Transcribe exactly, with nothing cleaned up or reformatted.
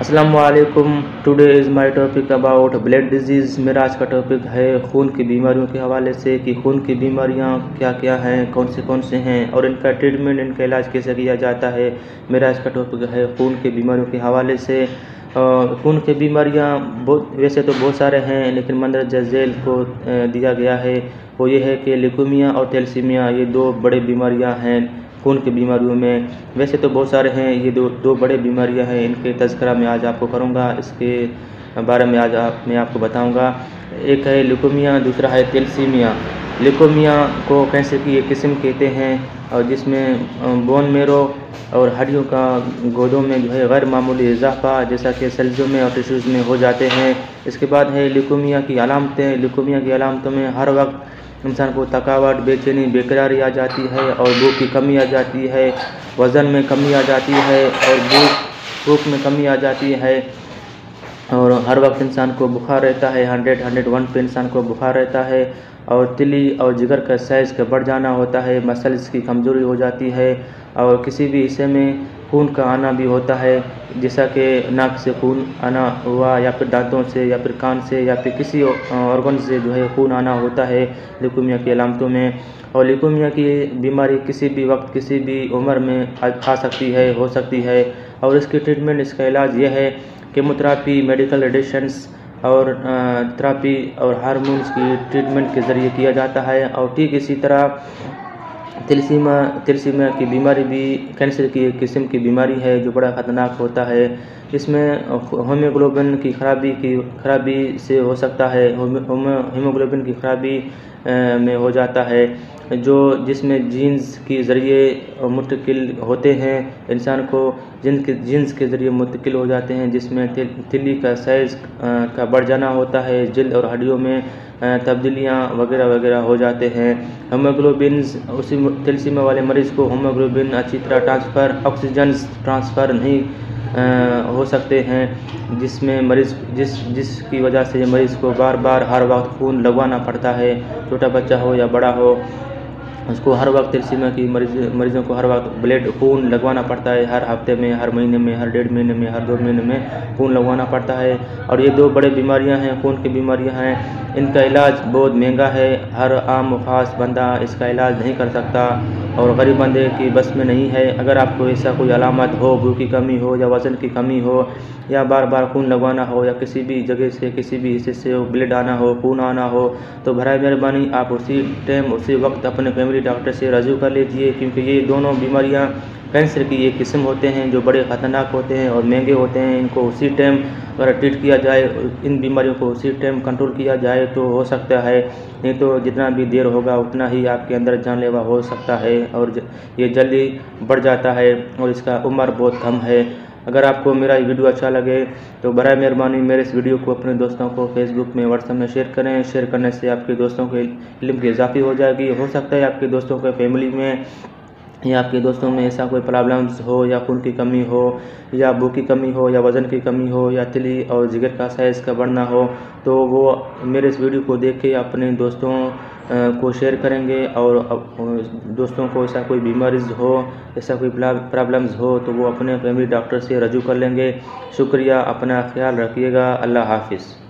अस्सलाम वालेकुम। Today is my topic about blood disease. मेरा आज का टॉपिक है खून की बीमारियों के हवाले से कि खून की बीमारियां क्या क्या हैं, कौन से कौन से हैं और इनका ट्रीटमेंट, इनका इलाज कैसे किया जाता है। मेरा आज का टॉपिक है खून की बीमारियों के हवाले से। खून की बीमारियां बहुत, वैसे तो बहुत सारे हैं, लेकिन मंदरजा झैल को दिया गया है वो ये है कि ल्यूकेमिया और थैलेसीमिया, ये दो बड़े बीमारियां हैं खून की बीमारियों में। वैसे तो बहुत सारे हैं, ये दो दो बड़े बीमारियां हैं, इनके तज़किरा मैं आज आपको करूंगा, इसके बारे में आज आप मैं आपको बताऊंगा। एक है ल्यूकेमिया, दूसरा है थैलेसीमिया। ल्यूकेमिया को कैंसर की एक किस्म कहते हैं और जिसमें बोन मेरो और हड्डियों का गोदों में जो है गैर मामूली इजाफा, जैसा कि सेल्सों में और टिश्यूज़ में हो जाते हैं। इसके बाद है ल्यूकेमिया की अलामतें। ल्यूकेमिया की अलामतों में हर वक्त इंसान को थकावट, बेचैनी, बेकरारी आ जाती है और भूख की कमी आ जाती है, वज़न में कमी आ जाती है और भूख भूख में कमी आ जाती है और हर वक्त इंसान को बुखार रहता है। हंड्रेड हंड्रेड वन पे इंसान को बुखार रहता है और तिली और जिगर का साइज़ का बढ़ जाना होता है, मसल्स की कमज़ोरी हो जाती है और किसी भी हिस्से में खून का आना भी होता है, जैसा कि नाक से खून आना हुआ या फिर दांतों से या फिर कान से या फिर किसी ऑर्गन से जो है खून आना होता है ल्यूकेमिया की अलामतों में। और ल्यूकेमिया की बीमारी किसी भी वक्त, किसी भी उम्र में आ सकती है, हो सकती है और इसकी ट्रीटमेंट, इसका इलाज यह है कीमोथेरेपी, मेडिकल रेडिएशंस और थेरेपी और हार्मोन्स की ट्रीटमेंट के ज़रिए किया जाता है। और ठीक इसी तरह थैलेसीमिया थैलेसीमिया की बीमारी भी कैंसर की एक किस्म की बीमारी है जो बड़ा ख़तरनाक होता है। इसमें हीमोग्लोबिन की खराबी की खराबी से हो सकता है, हीमोग्लोबिन की खराबी में हो जाता है, जो जिसमें जीन्स के ज़रिए मुंतकिल होते हैं, इंसान को जिन के जीन्स के ज़रिए मुंतकिल हो जाते हैं, जिसमें तिल्ली का साइज़ का बढ़ जाना होता है, जल्द और हड्डियों में तब्दीलियाँ वगैरह वगैरह हो जाते हैं। हीमोग्लोबिन, उसी थैलेसीमिया वाले मरीज़ को हीमोग्लोबिन अच्छी तरह ट्रांसफ़र, ऑक्सीजन ट्रांसफ़र नहीं आ, हो सकते हैं, जिसमें मरीज़ जिस जिसकी वजह से मरीज़ को बार बार हर वक्त खून लगवाना पड़ता है। छोटा बच्चा हो या बड़ा हो, उसको हर वक्त थैलेसीमिया की मरीज मरीज़ों को हर वक्त ब्लड खून लगवाना पड़ता है, हर हफ्ते में, हर महीने में, हर डेढ़ महीने में, हर दो महीने में खून लगवाना पड़ता है। और ये दो बड़े बीमारियां हैं, खून की बीमारियां हैं। इनका इलाज बहुत महंगा है, हर आम खास बंदा इसका इलाज नहीं कर सकता और गरीब बंदे की बस में नहीं है। अगर आपको ऐसा कोई अलामत हो, भूख की कमी हो या वज़न की कमी हो या बार बार खून लगवाना हो या किसी भी जगह से, किसी भी हिस्से से ब्लड आना हो, खून आना हो, तो बराए मेहरबानी आप उसी टाइम, उसी वक्त अपने फैमिली डॉक्टर से रजू कर लीजिए, क्योंकि ये दोनों बीमारियां कैंसर की एक किस्म होते हैं जो बड़े ख़तरनाक होते हैं और महंगे होते हैं। इनको उसी टाइम अगर ट्रीट किया जाए, इन बीमारियों को उसी टाइम कंट्रोल किया जाए तो हो सकता है, नहीं तो जितना भी देर होगा उतना ही आपके अंदर जानलेवा हो सकता है और ये जल्दी बढ़ जाता है और इसका उम्र बहुत कम है। अगर आपको मेरा ये वीडियो अच्छा लगे तो बराए मेहरबानी मेरे इस वीडियो को अपने दोस्तों को फेसबुक में, व्हाट्सएप में शेयर करें। शेयर करने से आपके दोस्तों के इल्म की इजाफी हो जाएगी। हो सकता है आपके दोस्तों के फैमिली में या आपके दोस्तों में ऐसा कोई प्रॉब्लम्स हो, या खून की कमी हो या भूख की कमी हो या वज़न की कमी हो या तिली और जिगर का साइज़ का बढ़ना हो, तो वो मेरे इस वीडियो को देख के अपने दोस्तों को शेयर करेंगे और दोस्तों को ऐसा कोई बीमारीज हो, ऐसा कोई प्रॉब्लम्स हो तो वो अपने फैमिली डॉक्टर से रजू कर लेंगे। शुक्रिया, अपना ख्याल रखिएगा। अल्लाह हाफिज़।